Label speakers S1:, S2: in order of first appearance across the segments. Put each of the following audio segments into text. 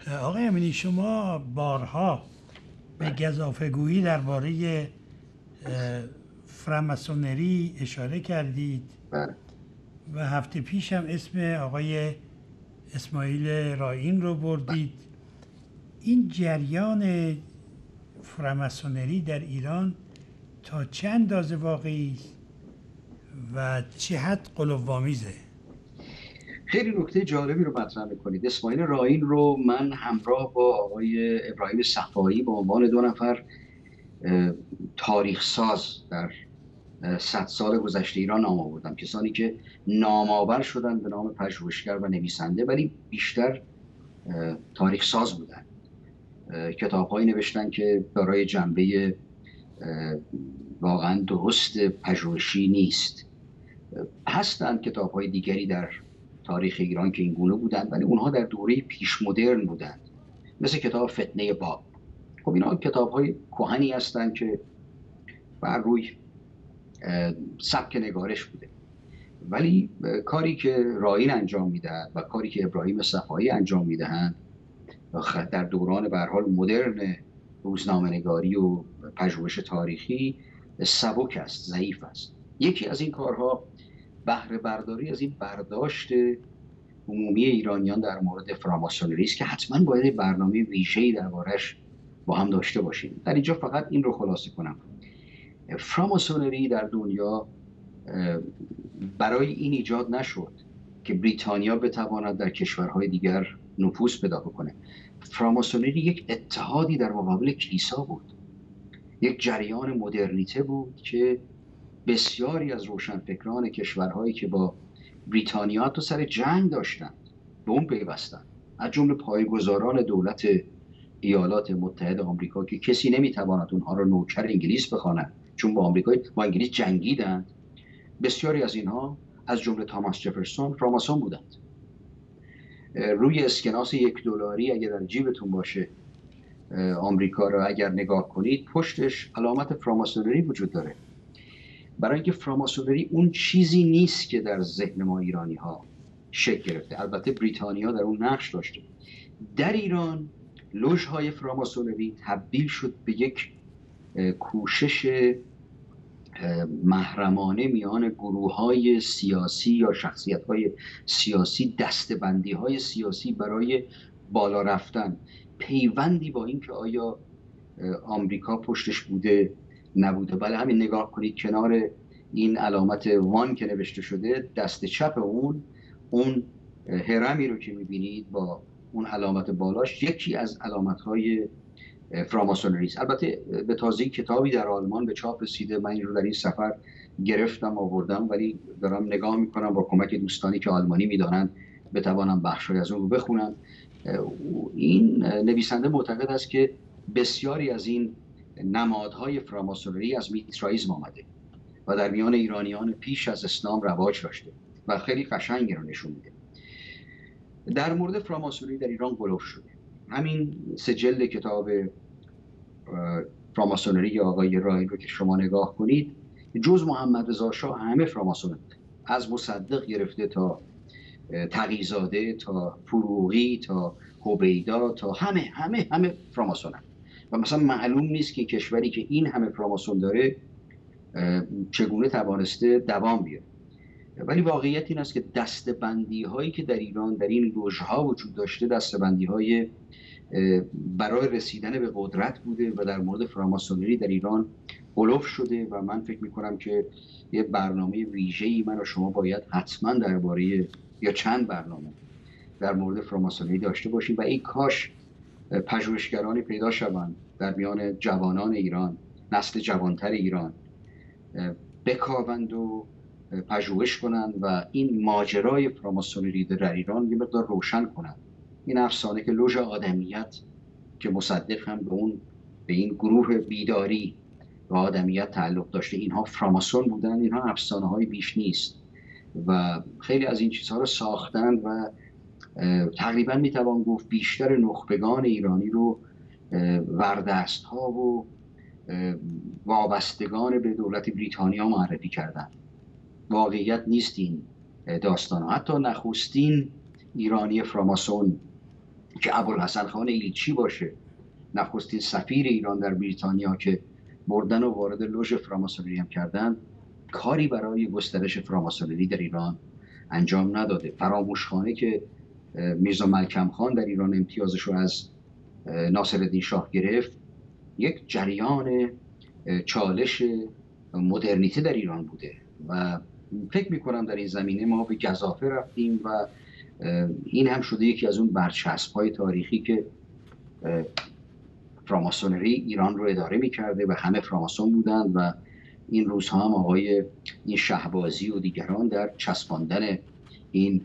S1: آقای امینی، شما بارها به گزافه‌گویی درباره فراماسونری اشاره کردید
S2: بله.
S1: و هفته پیش هم اسم آقای اسماعیل رائین رو بردید. این جریان فراماسونری در ایران تا چه اندازه واقعی است و چه حد غلوآمیزه؟
S2: خیلی نکته جالبی رو مطرح میکنید. اسماعیل رائین رو من همراه با آقای ابراهیم صفایی به عنوان دو نفر تاریخ ساز در 100 سال گذشته ایران نام آوردم. کسانی که نامآور شدن به نام پژوهشگر و نویسنده، ولی بیشتر تاریخ ساز بودن. کتاب‌هایی نوشتن که دارای جنبه واقعا درست پژوهشی نیست. هستند کتاب‌های دیگری در تاریخ ایران که این گونه بودند، ولی اونها در دوره پیش مدرن بودند، مثل کتاب فتنه باب. خب اینا کتاب‌های کهنی هستند که بر روی سبک نگارش بوده. ولی کاری که رائین انجام میدهد و کاری که ابراهیم صفایی انجام میدهند در دوران به هر حال مدرن روزنامه‌نگاری و پژوهش تاریخی سبک است، ضعیف است. یکی از این کارها بهره برداری از این برداشت عمومی ایرانیان در مورد فراماسونری است که حتما باید برنامه ویژه‌ای دربارش با هم داشته باشیم. در اینجا فقط این رو خلاصه کنم: فراماسونری در دنیا برای این ایجاد نشد که بریتانیا بتواند در کشورهای دیگر نفوذ پیدا کنه. فراماسونری یک اتحادی در مقابل کلیسا بود، یک جریان مدرنیته بود که بسیاری از روشنفکران کشورهایی که با بریتانیا تو سر جنگ داشتند به اون پیوستند، از جمله پایه‌گذاران دولت ایالات متحده آمریکا که کسی نمیتواند اونها رو نوکر انگلیس بخواند، چون با انگلیس جنگیدند. بسیاری از اینها از جمله تاماس جفرسون فراماسون بودند. روی اسکناس $1 اگر در جیبتون باشه آمریکا رو اگر نگاه کنید، پشتش علامت فراماسونری وجود داره. برای اینکه فراماسونری اون چیزی نیست که در ذهن ما ایرانی ها شکل گرفته. البته بریتانیا در اون نقش داشته. در ایران لوژهای فراماسونری تبدیل شد به یک کوشش محرمانه میان گروه‌های سیاسی یا شخصیت‌های سیاسی، دسته‌بندی‌های سیاسی برای بالا رفتن، پیوندی با این که آیا آمریکا پشتش بوده نبوده. بله، همین نگاه کنید کنار این علامت وان که نوشته شده، دست چپ اون هرمی رو که می‌بینید با اون علامت بالاش، یکی از علامت‌های فراماسونری است. البته به تازگی کتابی در آلمان به چاپ رسیده، من این رو در این سفر گرفتم آوردم، ولی دارم نگاه میکنم با کمک دوستانی که آلمانی میدانند بتوانم بخشی از اون رو بخونم. این نویسنده معتقد است که بسیاری از این نمادهای فراماسونری از میترائیسم آمده و در میان ایرانیان پیش از اسلام رواج داشته و خیلی قشنگ رو نشون میده. در مورد فراماسونری در ایران غلو شده. همین 3 جلد کتاب فراماسونری آقای رائین رو که شما نگاه کنید، جز محمد رضا شاه همه فراماسون، از مصدق گرفته تا تقی‌زاده تا فروغی تا هویدا تا همه فراماسونن. و مثلا معلوم نیست که کشوری که این همه فراماسون داره چگونه توانسته دوام بیاره. ولی واقعیت این است که دسته‌بندی هایی که در ایران در این لوژها وجود داشته، دسته‌بندی های برای رسیدن به قدرت بوده و در مورد فراماسونری در ایران غلو شده. و من فکر میکنم که یه برنامه ویژه‌ای من و شما باید حتما درباره یا چند برنامه در مورد فراماسونری داشته باشیم و این کاش پژوهشگرانی پیدا شوند در میان جوانان ایران، نسل جوانتر ایران، بکاوند و پژوهش کنند و این ماجرای فراماسونری در ایران یه مقدار روشن کنند. این افسانه که لوژ آدمیت که مصدق هم به این گروه بیداری و آدمیت تعلق داشته، اینها فراماسون بودن، اینها افسانه های بیش نیست و خیلی از این چیزها رو ساختن و تقریبا میتوان گفت بیشتر نخبگان ایرانی رو وردست ها و وابستگان به دولت بریتانیا معرفی کردن. واقعیت نیست این داستان. حتی نخستین ایرانی فراماسون که ابوالحسن خان ایلچی باشه، نخستین سفیر ایران در بریتانیا که بردن و وارد لوژ فراماسونری هم کردن، کاری برای گسترش فراماسونری در ایران انجام نداده. فراموشخانه که میرزا ملکم خان در ایران امتیازش رو از ناصرالدین شاه گرفت، یک جریان چالش مدرنیته در ایران بوده و فکر میکنم در این زمینه ما به گزافه رفتیم و این هم شده یکی از اون برچسب‌های تاریخی که فراماسونری ایران رو اداره میکرده و همه فراماسون بودند و این روزها هم آقای این شهبازی و دیگران در چسباندن این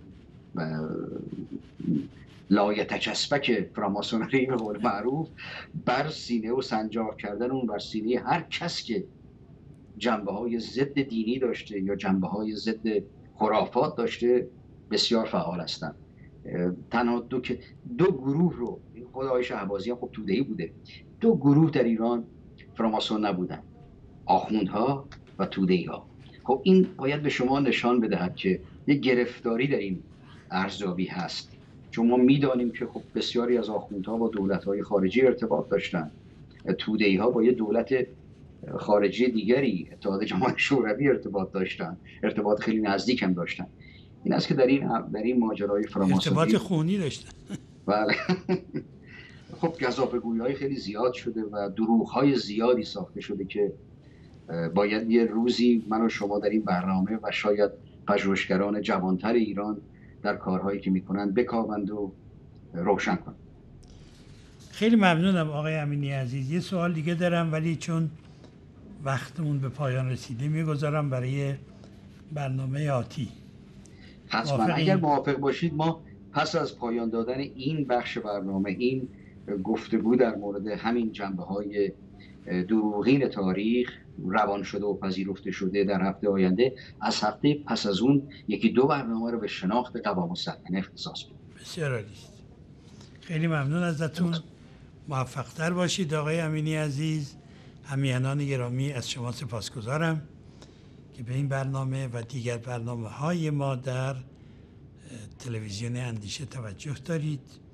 S2: لایتچسبک فراماسونری به قول معروف بر سینه و سنجاق کردن اون بر سینه هر کس که جنبه های ضد دینی داشته یا جنبه های ضد خرافات داشته بسیار فعال هستند. تنها دو گروه رو، خود آقای شهبازی هم خب توده‌ای بوده، دو گروه در ایران فراماسون نبودن، آخوندها و توده‌ای ها. خب این باید به شما نشان بدهد که یک گرفتاری در این ارزیابی هست، چون ما میدانیم که خب بسیاری از آخوندها با دولت‌های خارجی ارتباط داشتن، توده‌ای ها با یه دولت خارجی دیگری، اتحاد جماهیر شوروی ارتباط خیلی نزدیک هم داشتن. این است که در این ماجرای فراماسونری
S1: ارتباط خونی داشتن.
S2: بله. خب گزافه‌گویی‌های خیلی زیاد شده و دروغ‌های زیادی ساخته شده که باید یه روزی من و شما در این برنامه و شاید پژوهشگران جوانتر ایران در کارهایی که میکنن بکاوند و روشن کنند.
S1: خیلی ممنونم آقای امینی عزیز. یه سوال دیگه دارم ولی چون وقتمون به پایان رسیده میگذارم برای برنامه آتی.
S2: حتما اگر موافق باشید ما پس از پایان دادن این بخش برنامه، این گفتگو در مورد همین جنبه‌های دروغین تاریخ روان شده و پذیرفته شده در هفته آینده، از هفته پس از اون یکی دو برنامه رو به شناخت قوام السلطنه اختصاص بدیم.
S1: بسیار عالی. خیلی ممنون ازتون. موفق‌تر باشید آقای امینی عزیز. همیهنان گرامی از شما سپاسگزارم که به این برنامه و دیگر برنامه‌های ما در تلویزیون اندیشه توجه دارید.